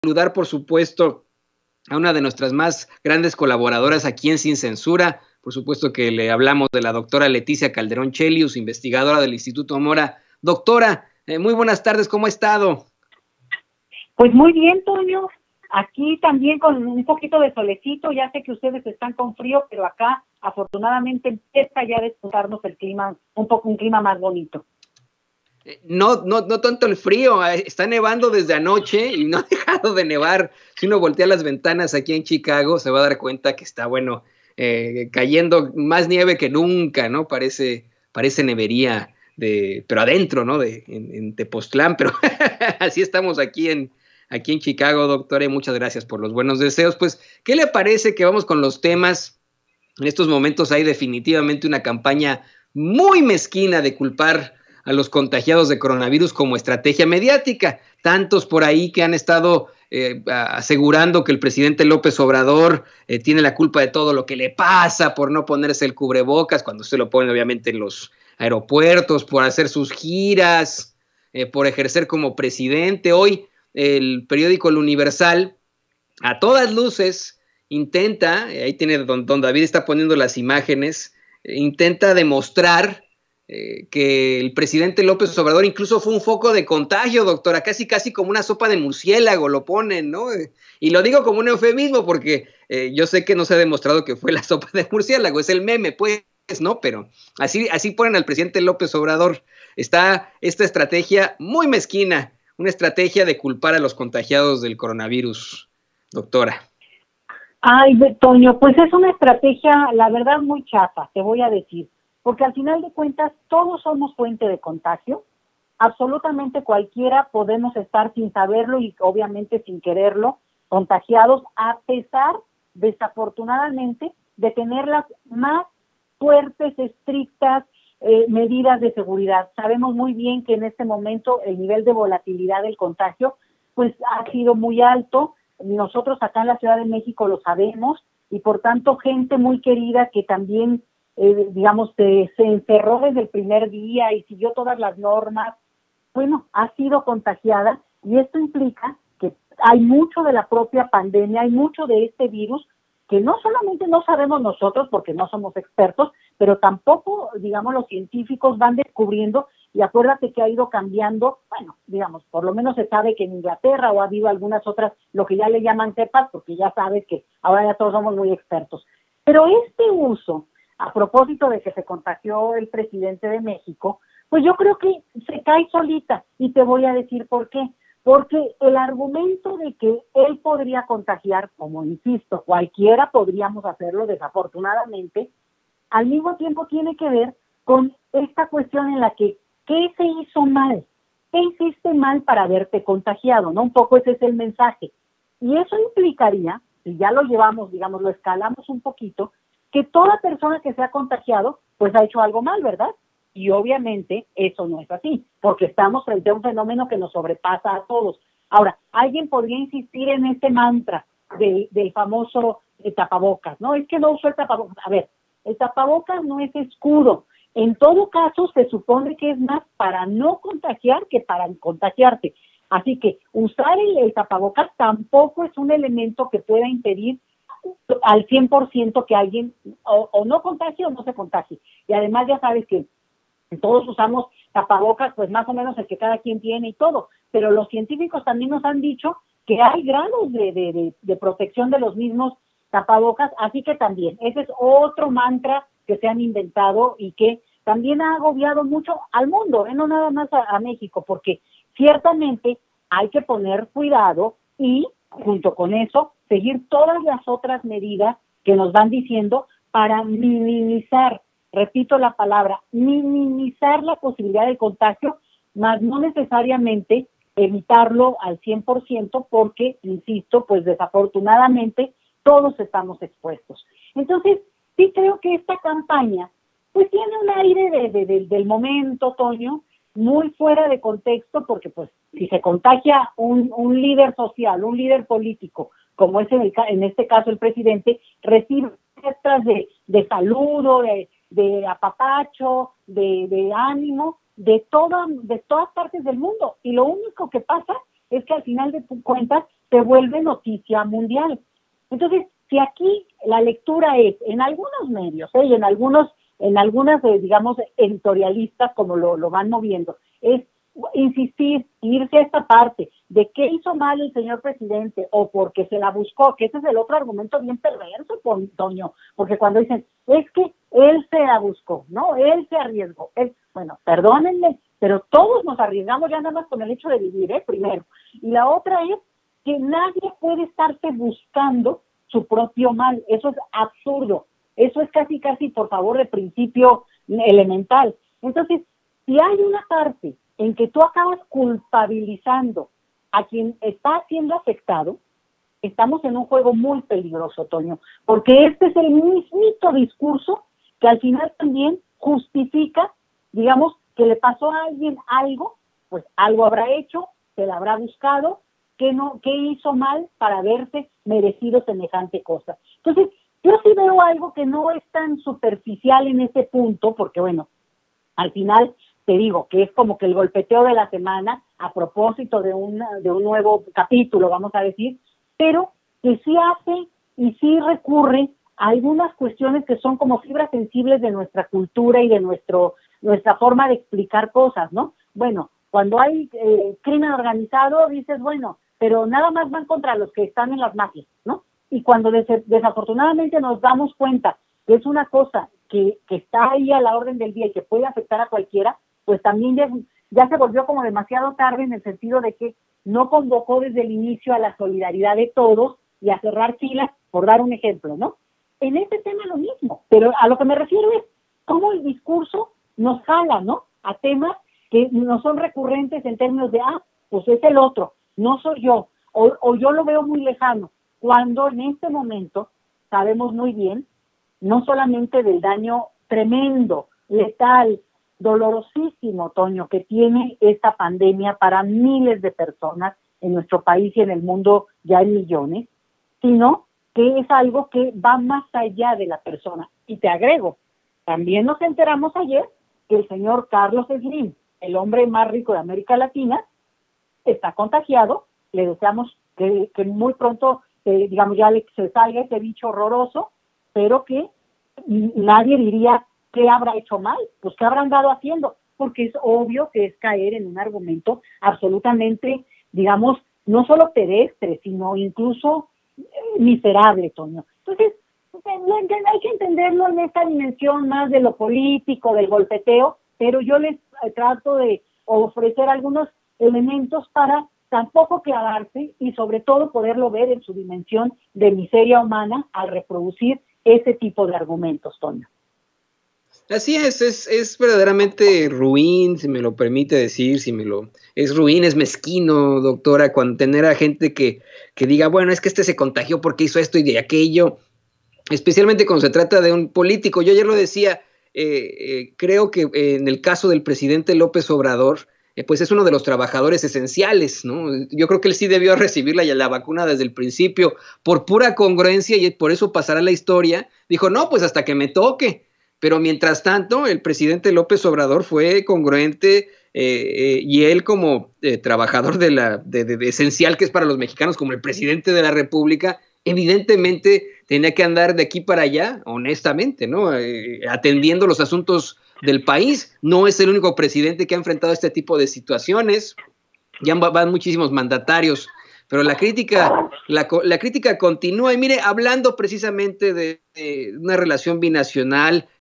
saludar, por supuesto, a una de nuestras más grandes colaboradoras aquí en Sin Censura. Por supuesto que le hablamos de la doctora Leticia Calderón Chelius, investigadora del Instituto Mora. Doctora, muy buenas tardes, ¿cómo ha estado? Pues muy bien, Toño. Aquí también con un poquito de solecito. Ya sé que ustedes están con frío, pero acá afortunadamente empieza ya a despuntarnos el clima, un clima más bonito. No tanto el frío, está nevando desde anoche y no ha dejado de nevar. Si uno voltea las ventanas aquí en Chicago, se va a dar cuenta que está, cayendo más nieve que nunca, ¿no? Parece nevería, pero adentro, ¿no? En Tepoztlán, pero así estamos aquí en Chicago, doctora, y muchas gracias por los buenos deseos. Pues, ¿qué le parece que vamos con los temas? En estos momentos hay definitivamente una campaña muy mezquina de culpar a los contagiados de coronavirus como estrategia mediática. Tantos por ahí que han estado asegurando que el presidente López Obrador tiene la culpa de todo lo que le pasa por no ponerse el cubrebocas, cuando se lo pone obviamente en los aeropuertos, por hacer sus giras, por ejercer como presidente. Hoy el periódico El Universal, a todas luces, intenta, ahí tiene don David está poniendo las imágenes, intenta demostrar que el presidente López Obrador incluso fue un foco de contagio, doctora, casi como una sopa de murciélago lo ponen, ¿no? Y lo digo como un eufemismo porque yo sé que no se ha demostrado que fue la sopa de murciélago, es el meme, pues, ¿no? Pero así ponen al presidente López Obrador. Está esta estrategia muy mezquina, una estrategia de culpar a los contagiados del coronavirus, doctora. Ay, Toño, pues es una estrategia, la verdad, muy chafa, te voy a decir. Porque al final de cuentas todos somos fuente de contagio, absolutamente cualquiera podemos estar sin saberlo y obviamente sin quererlo, contagiados, a pesar, desafortunadamente, de tener las más fuertes, estrictas medidas de seguridad. Sabemos muy bien que en este momento el nivel de volatilidad del contagio pues ha sido muy alto. Nosotros acá en la Ciudad de México lo sabemos y por tanto gente muy querida que también se encerró desde el primer día y siguió todas las normas, bueno, ha sido contagiada y esto implica que hay mucho de la propia pandemia, hay mucho de este virus que no solamente no sabemos nosotros porque no somos expertos, pero tampoco, los científicos van descubriendo y acuérdate que ha ido cambiando, por lo menos se sabe que en Inglaterra o ha habido algunas otras, lo que ya le llaman cepas, porque ya sabes que ahora ya todos somos muy expertos. Pero este uso, a propósito de que se contagió el presidente de México, pues yo creo que se cae solita y te voy a decir por qué. Porque el argumento de que él podría contagiar, como insisto, cualquiera podríamos hacerlo desafortunadamente, al mismo tiempo tiene que ver con esta cuestión en la que, ¿qué se hizo mal? ¿Qué hiciste mal para haberte contagiado? ¿No? Un poco ese es el mensaje. Y eso implicaría, si ya lo llevamos, lo escalamos un poquito, que toda persona que se ha contagiado, pues ha hecho algo mal, ¿verdad? Y obviamente eso no es así, porque estamos frente a un fenómeno que nos sobrepasa a todos. Ahora, alguien podría insistir en este mantra del famoso tapabocas, ¿no? Es que no uso el tapabocas. A ver, el tapabocas no es escudo. En todo caso, se supone que es más para no contagiar que para contagiarte. Así que usar el tapabocas tampoco es un elemento que pueda impedir al 100% que alguien o no contagie o no se contagie. Y además ya sabes que todos usamos tapabocas, pues más o menos el que cada quien tiene y todo, pero los científicos también nos han dicho que hay grados de protección de los mismos tapabocas, así que también, ese es otro mantra que se han inventado y que también ha agobiado mucho al mundo, no nada más a México, porque ciertamente hay que poner cuidado y junto con eso seguir todas las otras medidas que nos van diciendo para minimizar, repito la palabra, minimizar la posibilidad de contagio, más no necesariamente evitarlo al 100% porque, insisto, pues desafortunadamente todos estamos expuestos. Entonces, sí creo que esta campaña pues tiene un aire del momento, Toño, muy fuera de contexto porque pues si se contagia un líder social, un líder político, como es en este caso el presidente, recibe muestras de saludo, de apapacho, de ánimo, de todas partes del mundo. Y lo único que pasa es que al final de cuentas se vuelve noticia mundial. Entonces, si aquí la lectura es, en algunos medios, y en algunas, digamos, editorialistas, como lo van moviendo, es insistir, irse a esta parte de qué hizo mal el señor presidente o porque se la buscó, que ese es el otro argumento bien perverso, Toño, porque cuando dicen, es que él se la buscó, ¿no? Él se arriesgó. Bueno, perdónenme, pero todos nos arriesgamos ya nada más con el hecho de vivir, primero. Y la otra es que nadie puede estarse buscando su propio mal. Eso es absurdo. Eso es casi, por favor, de principio elemental. Entonces, si hay una parte en que tú acabas culpabilizando a quien está siendo afectado, estamos en un juego muy peligroso, Toño, porque este es el mismito discurso que al final también justifica, digamos, que le pasó a alguien algo, pues algo habrá hecho, se la habrá buscado, qué hizo mal para verse merecido semejante cosa. Entonces, yo sí veo algo que no es tan superficial en ese punto, porque bueno, al final te digo que es como que el golpeteo de la semana a propósito de un nuevo capítulo, vamos a decir, pero que sí hace y sí recurre a algunas cuestiones que son como fibras sensibles de nuestra cultura y de nuestra forma de explicar cosas, ¿no? Bueno, cuando hay crimen organizado, dices, bueno, pero nada más van contra los que están en las mafias, ¿no? Y cuando desafortunadamente nos damos cuenta que es una cosa que está ahí a la orden del día y que puede afectar a cualquiera, pues también ya se volvió como demasiado tarde, en el sentido de que no convocó desde el inicio a la solidaridad de todos y a cerrar filas, por dar un ejemplo, ¿no? En este tema lo mismo, pero a lo que me refiero es cómo el discurso nos jala, ¿no? A temas que no son recurrentes en términos de, pues es el otro, no soy yo, o yo lo veo muy lejano, cuando en este momento sabemos muy bien, no solamente del daño tremendo, letal, dolorosísimo, Toño, que tiene esta pandemia para miles de personas en nuestro país y en el mundo ya en millones, sino que es algo que va más allá de la persona. Y te agrego, también nos enteramos ayer que el señor Carlos Slim, el hombre más rico de América Latina, está contagiado. Le deseamos que muy pronto, digamos, ya se salga ese bicho horroroso, pero que nadie diría qué habrá hecho mal, pues qué habrán dado haciendo, porque es obvio que es caer en un argumento absolutamente, digamos, no solo pedestre, sino incluso miserable, Toño. Entonces, hay que entenderlo en esta dimensión más de lo político, del golpeteo, pero yo les trato de ofrecer algunos elementos para tampoco clavarse y sobre todo poderlo ver en su dimensión de miseria humana al reproducir ese tipo de argumentos, Toño. Así es verdaderamente ruin, si me lo permite decir, es ruin, es mezquino, doctora, cuando tener a gente que diga, bueno, es que este se contagió porque hizo esto y de aquello, especialmente cuando se trata de un político. Yo ayer lo decía, creo que en el caso del presidente López Obrador, pues es uno de los trabajadores esenciales, ¿no? Yo creo que él sí debió recibir la vacuna desde el principio, por pura congruencia, y por eso pasará la historia. Dijo, no, pues hasta que me toque. Pero mientras tanto, el presidente López Obrador fue congruente, y él como trabajador de esencial que es para los mexicanos, como el presidente de la República, evidentemente tenía que andar de aquí para allá, honestamente, ¿no? Atendiendo los asuntos del país. No es el único presidente que ha enfrentado este tipo de situaciones. Ya van muchísimos mandatarios, pero la crítica continúa. Y mire, hablando precisamente de una relación binacional,